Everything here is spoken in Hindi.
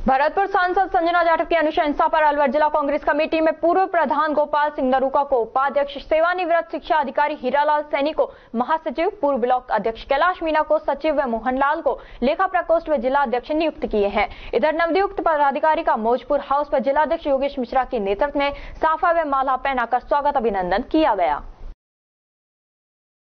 भरतपुर सांसद संजना जाटव की अनुशंसा पर अलवर जिला कांग्रेस कमेटी में पूर्व प्रधान गोपाल सिंह नरूका को उपाध्यक्ष, सेवानिवृत्त शिक्षा अधिकारी हीरालाल सैनी को महासचिव, पूर्व ब्लॉक अध्यक्ष कैलाश मीणा को सचिव व मोहनलाल को लेखा प्रकोष्ठ व जिला अध्यक्ष नियुक्त किए हैं। इधर नवनियुक्त पदाधिकारी का मौजपुर हाउस पर जिलाध्यक्ष योगेश मिश्रा के नेतृत्व में साफा व माला पहनाकर स्वागत अभिनंदन किया गया।